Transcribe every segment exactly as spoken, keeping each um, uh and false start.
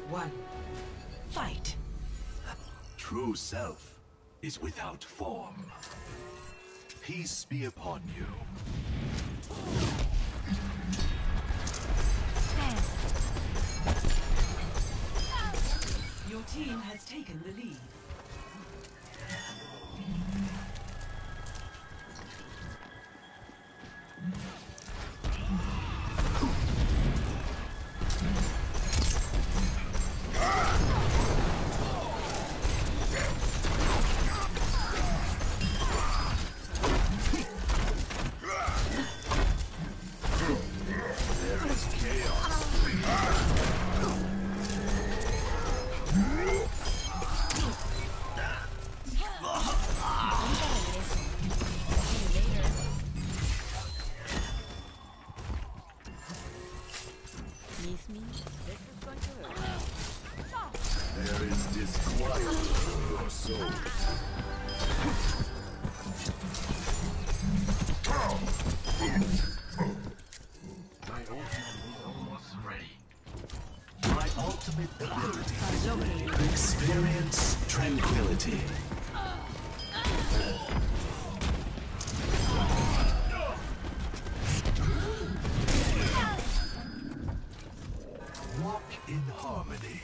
one. Fight. True self is without form. Peace be upon you. Your team has taken the lead. There is disquiet in your soul. My ultimate is almost ready. My ultimate ability is experience tranquility. Walk in harmony.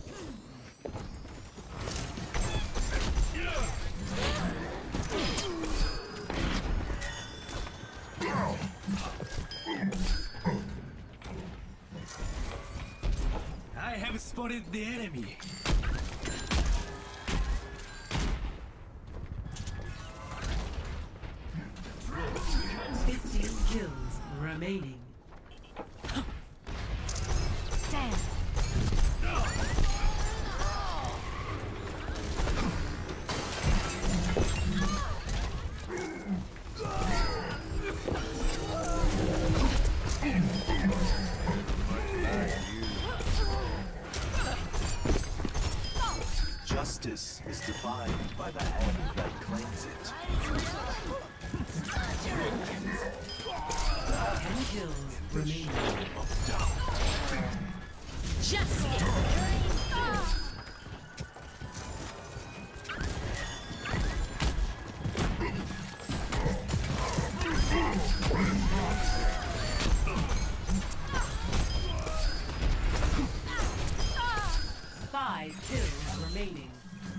I have spotted the enemy. fifteen kills remaining. Damn. Justice is defined by the hand that claims it. ten kills remaining. Of doubt. Justice. Five kills remaining.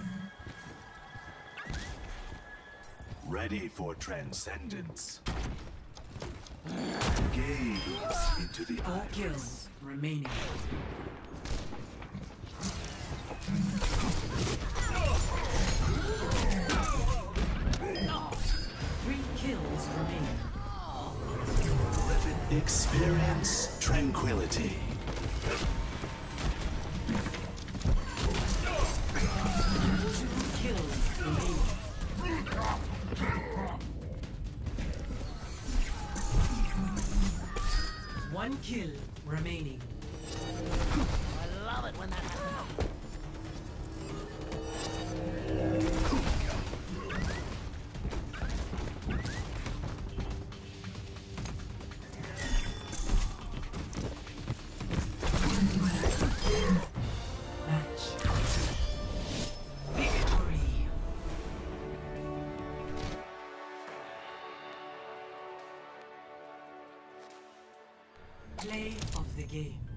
Ready for transcendence. Gaze into the Four eyes. kills remaining. Three kills remaining. Experience tranquility. Two kills remaining. One kill remaining. I love it when that happens. Match. Victory. Play of the game.